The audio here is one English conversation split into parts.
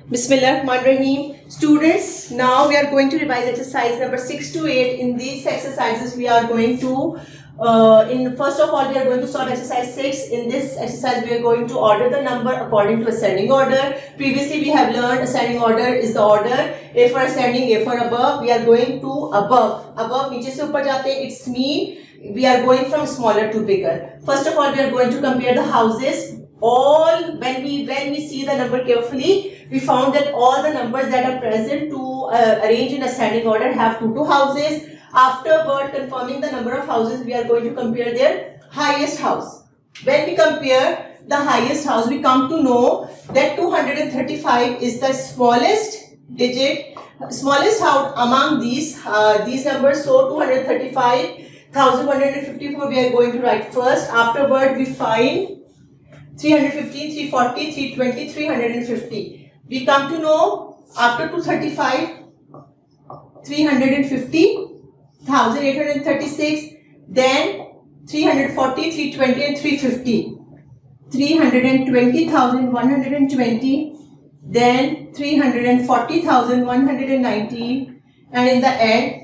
Bismillahirrahmanirrahim. Students, now we are going to revise exercise number 6 to 8. In these exercises, we are going to, first of all, we are going to solve exercise 6. In this exercise, we are going to order the number according to ascending order. Previously, we have learned ascending order is the order. A for ascending, A for above. We are going to above. Above, नीचे से ऊपर जाते हैं. It's mean we are going from smaller to bigger. First of all, we are going to compare the houses. When we see the number carefully, we found that all the numbers that are present to arrange in ascending order have two houses. Afterward, confirming the number of houses, we are going to compare their highest house. When we compare the highest house, we come to know that 235 is the smallest digit, smallest house among these numbers. So 235,154 we are going to write first. Afterward, we find 315, 340, 320, 350. We come to know after 235, 350,836, then 340, 320 and 350. 320,120, then 340,190, and in the end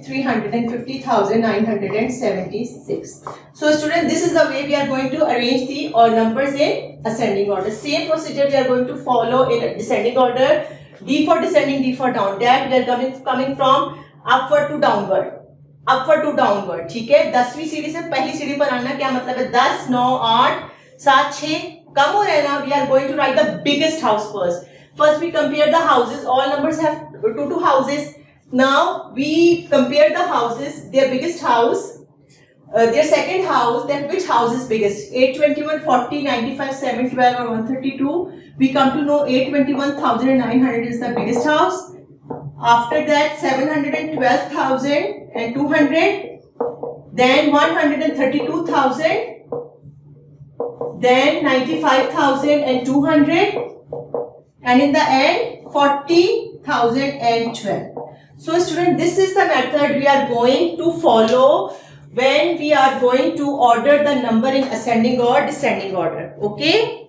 350,976. So students, this is the way we are going to arrange the numbers in ascending order. Same procedure we are going to follow in descending order. D for descending, D for down. That we are coming from upward to downward. Upward to downward. ठीक है. 10वीं सीढ़ी से पहली सीढ़ी पर आना क्या मतलब है? 10, 9, 8, 7, 6 कम हो रहा है ना. We are going to write the biggest house first. First we compare the houses. All numbers have two houses. Now we compare the houses, their biggest house, their second house, then which house is biggest? 821, 40, 95, 712 or 132. We come to know 821,900 is the biggest house. After that 712,200, then 132,000, then 95,200, and in the end 40,012. So student, this is the method we are going to follow when we are going to order the number in ascending or descending order. Okay.